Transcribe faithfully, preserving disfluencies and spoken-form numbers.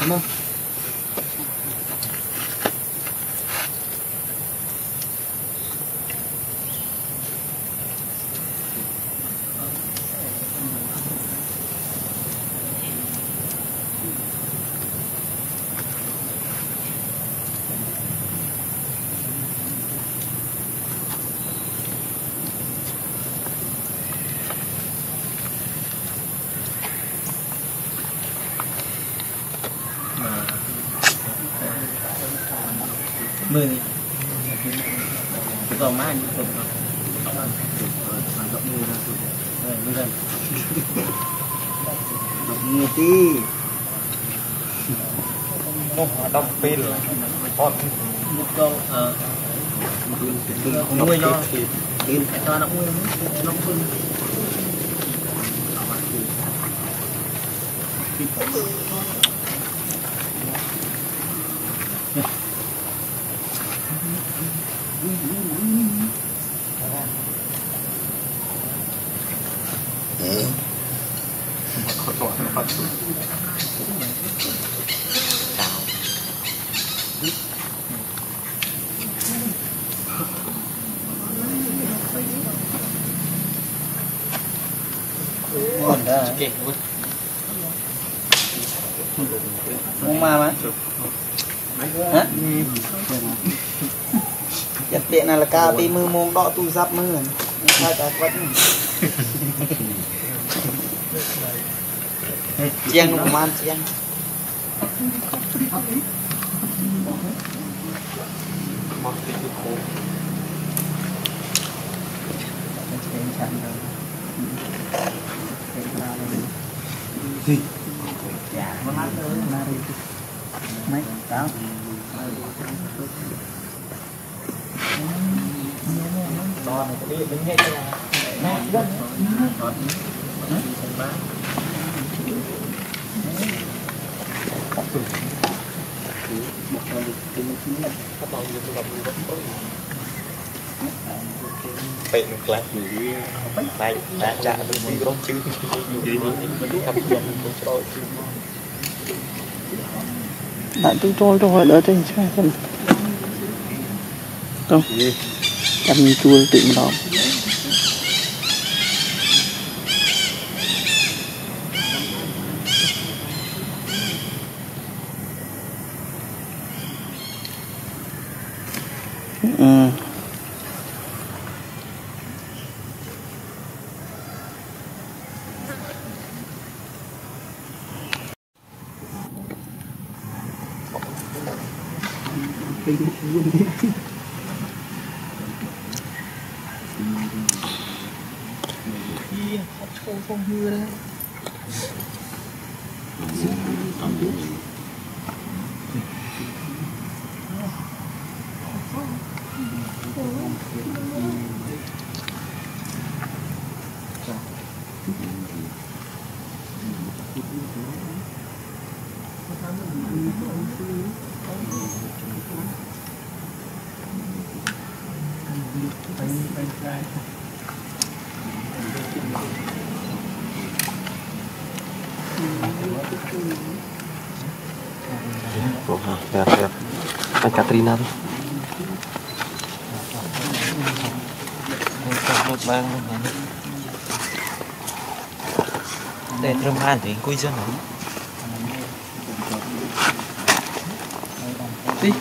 không? Mười cái còn má như vậy rộng mười ra rồi mười gần rộng mười tí nó đông pin là con một câu ờ nuôi cho pin cho nó nuôi nó phân còn đó không mà mà hả chặt điện này là ca tí mưa mông đọ tu sắp mưa sao chả quất chiang nó man chiang dạ nó mát thôi mà đi mấy đó to này cái bên ngay là nát rất ngọt bệnh là này đã trả được đi rong chứ đã tôi trôi rồi đỡ trên xe không không chăm chua tiệm đó ừ. Không hư đấy. Lihat, lihat. Anh Katrina tuh. Một bang để trông han thì cùi dân hả? Đi.